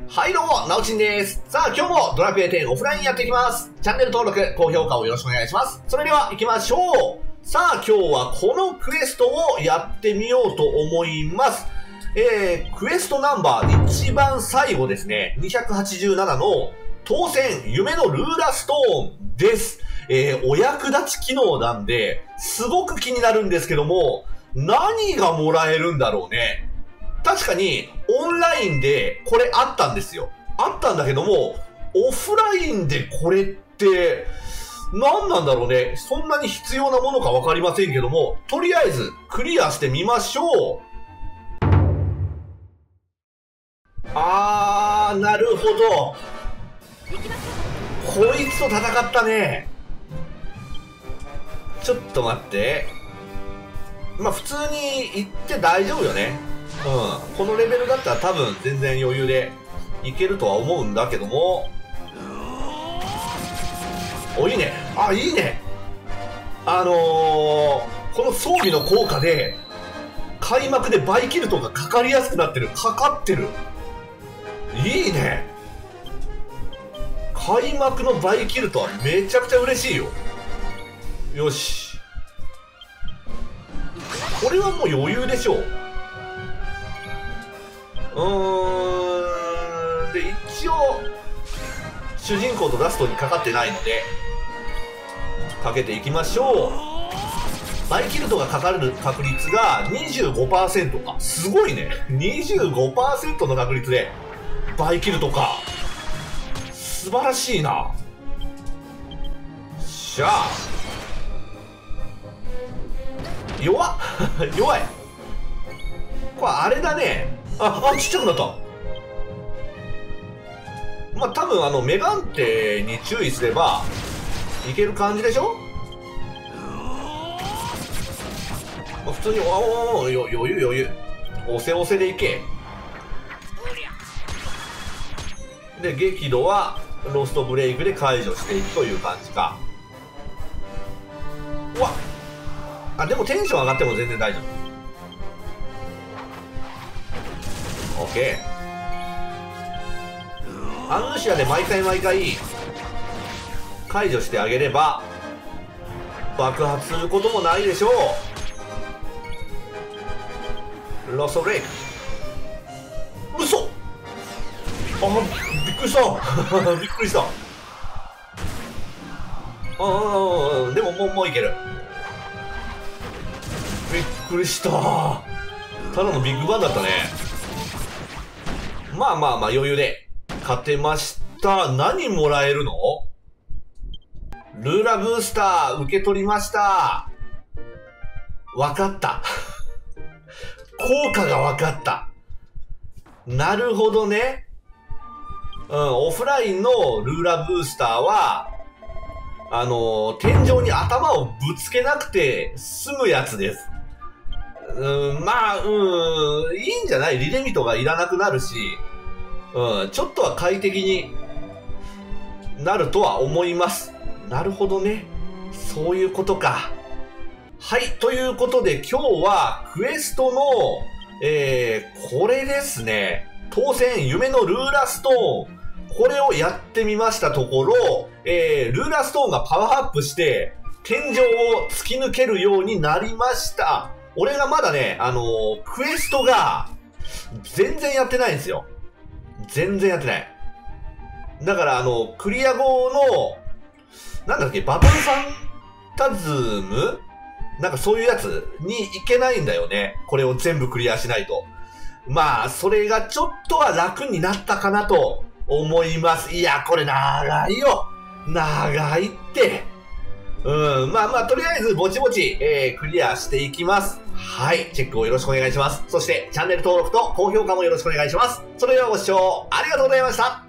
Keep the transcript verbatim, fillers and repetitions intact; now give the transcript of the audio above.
はいどうも、なおちんです。さあ今日もドラクエテンオフラインやっていきます。チャンネル登録、高評価をよろしくお願いします。それでは行きましょう。さあ今日はこのクエストをやってみようと思います。えー、クエストナンバー一番最後ですね。にひゃくはちじゅうななの当選夢のルーラストーンです。えー、お役立ち機能なんで、すごく気になるんですけども、何がもらえるんだろうね。確かに、オンラインでこれあったんですよ。あったんだけども、オフラインでこれって、何なんだろうね。そんなに必要なものかわかりませんけども、とりあえずクリアしてみましょう。あー、なるほど。こいつと戦ったね。ちょっと待って。まあ普通に行って大丈夫よね。うん。このレベルだったら多分全然余裕でいけるとは思うんだけども。お、いいね。あ、いいね。あのー、この装備の効果で、開幕でバイキルトがかかりやすくなってる。かかってる。いいね。開幕のバイキルトはめちゃくちゃ嬉しいよ。よし。これはもう余裕でしょう。うーん。で、一応、主人公とラストにかかってないので、かけていきましょう。バイキルトがかかる確率が にじゅうごパーセント か。すごいね。にじゅうごパーセント の確率で、バイキルトか。素晴らしいな。しゃあ。弱っ弱い。これあれだね。あ、あ、ちっちゃくなった。まあ、多分あの、メガンテに注意すれば、いける感じでしょ。まあ、普通に、おお、余裕余裕。押せ押せでいけ。で、激怒は、ロストブレイクで解除していくという感じか。うわっ。あ、でもテンション上がっても全然大丈夫。オッケー。アンヌシアで毎回毎回解除してあげれば爆発することもないでしょう。ロストブレイク。嘘。あ、びっくりしたびっくりした。ああ、でももうもういける。びっくりした。ただのビッグバンだったね。まあまあまあ余裕で勝てました。何もらえるの？ルーラブースター受け取りました。わかった。効果がわかった。なるほどね。うん、オフラインのルーラブースターは、あのー、天井に頭をぶつけなくて済むやつです。うん、まあ、うん、いいんじゃない？リレミトがいらなくなるし、うん、ちょっとは快適になるとは思います。なるほどね。そういうことか。はい、ということで今日はクエストの、えー、これですね。当選夢のルーラストーン。これをやってみましたところ、えー、ルーラストーンがパワーアップして、天井を突き抜けるようになりました。俺がまだね、あのー、クエストが、全然やってないんですよ。全然やってない。だからあの、クリア後の、なんだっけ、バトルファンタズム？なんかそういうやつに行けないんだよね。これを全部クリアしないと。まあ、それがちょっとは楽になったかなと思います。いや、これ長いよ。長いって。うん、まあまあ、とりあえず、ぼちぼち、えー、クリアしていきます。はい、チェックをよろしくお願いします。そして、チャンネル登録と高評価もよろしくお願いします。それではご視聴ありがとうございました。